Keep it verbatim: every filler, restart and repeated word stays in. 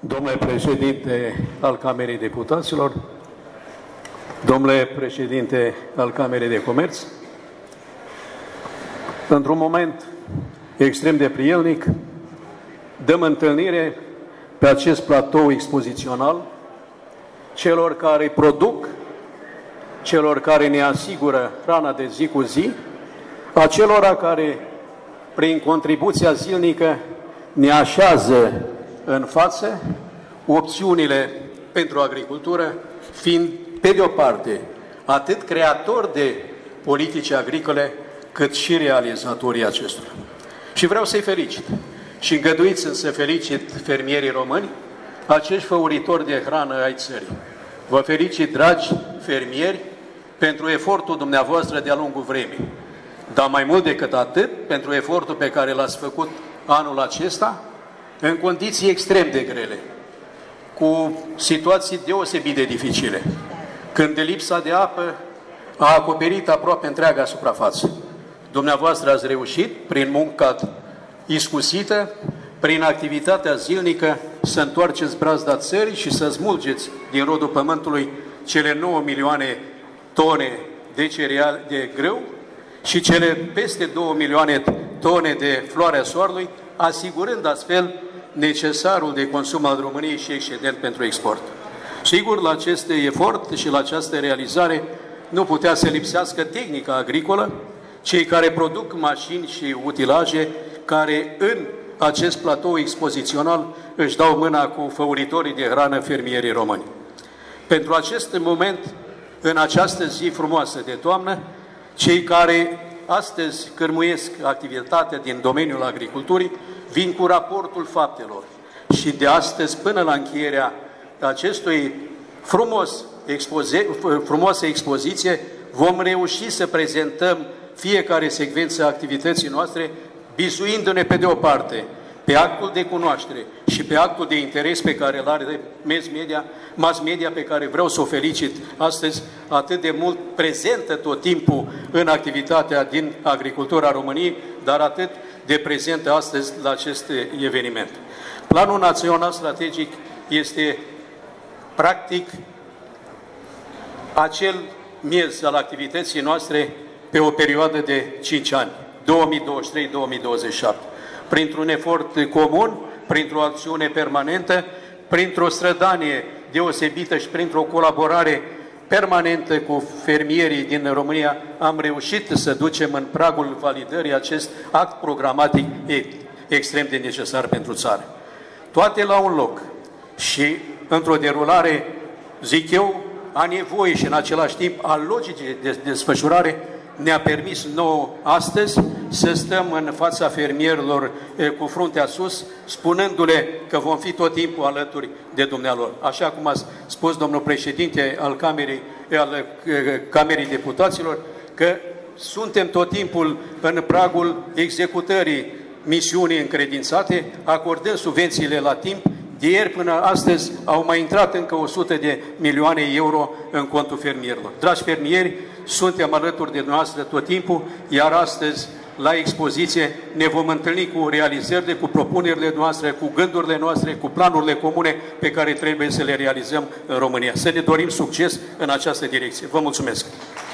Domnule președinte al Camerei Deputaților, domnule președinte al Camerei de Comerț, într-un moment extrem de prielnic, dăm întâlnire pe acest platou expozițional celor care produc, celor care ne asigură hrana de zi cu zi, acelora care, prin contribuția zilnică, ne așează în față opțiunile pentru agricultură, fiind, pe de o parte, atât creatori de politici agricole, cât și realizatorii acestora. Și vreau să-i felicit. Și îngăduiți-mi să felicit fermierii români, acești făuritori de hrană ai țării. Vă felicit, dragi fermieri, pentru efortul dumneavoastră de-a lungul vremii. Dar mai mult decât atât, pentru efortul pe care l-ați făcut anul acesta, în condiții extrem de grele, cu situații deosebit de dificile, când de lipsa de apă a acoperit aproape întreaga suprafață. Dumneavoastră ați reușit, prin munca iscusită, prin activitatea zilnică, să întoarceți brazda țării și să smulgeți din rodul pământului cele nouă milioane tone de cereale de grâu și cele peste două milioane tone de floarea soarelui, asigurând astfel necesarul de consum al României și excedent pentru export. Sigur, la acest efort și la această realizare nu putea să lipsească tehnica agricolă, cei care produc mașini și utilaje, care în acest platou expozițional își dau mâna cu făuritorii de hrană, fermierii români. Pentru acest moment, în această zi frumoasă de toamnă, cei care astăzi cârmuiesc activitatea din domeniul agriculturii vin cu raportul faptelor și de astăzi până la încheierea acestui frumos expoze, frumoasă expoziție vom reuși să prezentăm fiecare secvență a activității noastre, bizuindu-ne pe de o parte pe actul de cunoaștere și pe actul de interes pe care îl are mass media, mass media pe care vreau să o felicit astăzi, atât de mult prezentă tot timpul în activitatea din agricultura României, dar atât de prezentă astăzi la acest eveniment. Planul Național Strategic este practic acel miez al activității noastre pe o perioadă de cinci ani, două mii douăzeci și trei două mii douăzeci și șapte. Printr-un efort comun, printr-o acțiune permanentă, printr-o strădanie deosebită și printr-o colaborare permanentă cu fermierii din România, am reușit să ducem în pragul validării acest act programatic extrem de necesar pentru țară. Toate la un loc și într-o derulare, zic eu, a nevoie și în același timp a logicii de desfășurare, ne-a permis nouă astăzi să stăm în fața fermierilor cu fruntea sus, spunându-le că vom fi tot timpul alături de dumnealor. Așa cum a spus domnul președinte al Camerei, al Camerei Deputaților, că suntem tot timpul în pragul executării misiunii încredințate, acordând subvențiile la timp. De ieri până astăzi au mai intrat încă o sută de milioane euro în contul fermierilor. Dragi fermieri, suntem alături de noastră tot timpul, iar astăzi, la expoziție, ne vom întâlni cu realizările, cu propunerile noastre, cu gândurile noastre, cu planurile comune pe care trebuie să le realizăm în România. Să ne dorim succes în această direcție. Vă mulțumesc!